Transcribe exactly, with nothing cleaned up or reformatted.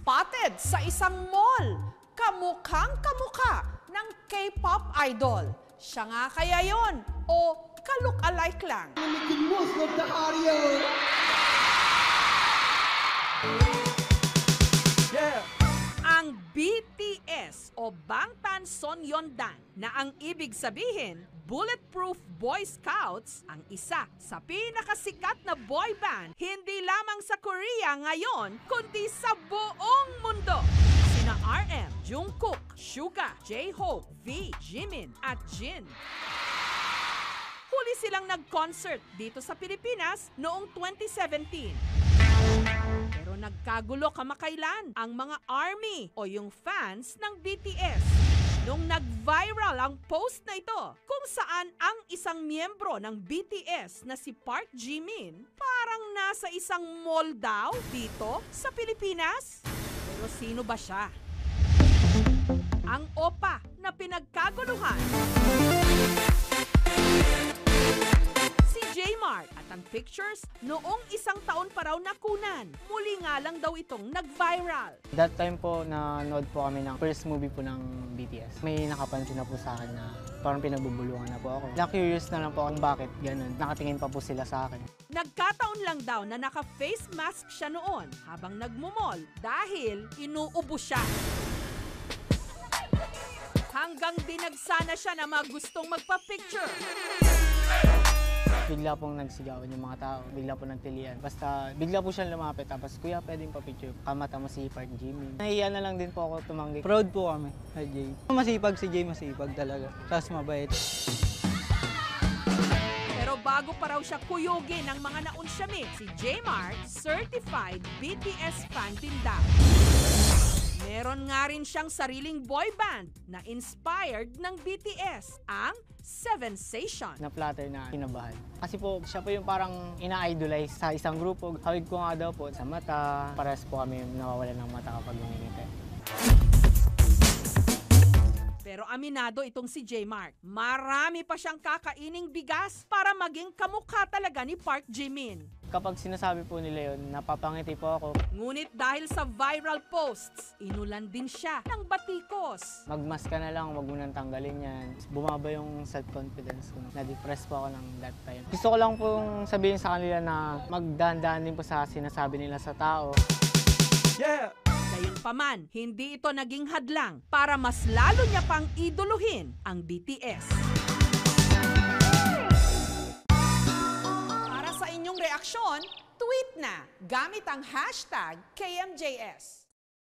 spotted sa isang mall. Kamukhang kamukha ng K-pop idol. Siya nga kaya yon o ka-look-alike lang? Yeah. Ang B T S o Bangtan Sonyeondan na ang ibig sabihin, Bulletproof Boy Scouts, ang isa sa pinakasikat na boy band hindi lamang sa Korea ngayon kundi sa buong mundo. Sina R M, Jungkook, Suga, J-Hope, V, Jimin at Jin. Huli silang nag-concert dito sa Pilipinas noong twenty seventeen. Pero nagkagulo kamakailan ang mga ARMY o yung fans ng B T S nung nag-viral ang post na ito kung saan ang isang miyembro ng B T S na si Park Jimin parang nasa isang mall daw dito sa Pilipinas. Pero sino ba siya? Ang opa na pinagkaguluhan. Si J-Mart at ang pictures noong isang taon pa raw nakunan. Muli nga lang daw itong nag-viral. That time po, nanood po kami ng first movie po ng B T S. May nakapansin na po sa akin na parang pinagbubulungan na po ako. Na-curious na lang po kung bakit ganun. Nakatingin pa po sila sa akin. Nagkataon lang daw na naka-face mask siya noon habang nagmumol dahil inuubo siya. Hanggang dinagsana siya na magustong magpa-picture. Bigla pong nagsigawan yung mga tao, bigla po nagtilian. Basta bigla po siyang lumapit, tapos kuya pwedeng pa-picture. Kamata mo si Park Jimin. Nahiya na lang din po ako tumanggi. Proud po kami kay Jay. Masipag si Jay, masipag talaga. Tapos mabait. Pero bago pa raw siya kuyugin ng mga naunsyami, si J-Mart, certified B T S fan din daw. Meron nga rin siyang sariling boy band na inspired ng B T S, ang Sensation. Na-flatter na kinabahan. Kasi po, siya po yung parang ina-idolize sa isang grupo. Hawig ko nga daw po sa mata. Pares po kami nawawala ng mata kapag nangingitin. Pero aminado itong si J-Mart. Marami pa siyang kakaining bigas para maging kamukha talaga ni Park Jimin. Kapag sinasabi po nila yun, napapangiti po ako. Ngunit dahil sa viral posts, inulan din siya ng batikos. Magmask ka na lang, wag mo nang tanggalin yan. Bumaba yung self-confidence ko. Na-depress po ako ng that time. Gusto ko lang pong sabihin sa kanila na magdahan-dahan din po sa sinasabi nila sa tao. Yeah! Gayunpaman, hindi ito naging hadlang para mas lalo niya pang idoluhin ang B T S. Para sa inyong reaksyon, tweet na gamit ang hashtag K M J S.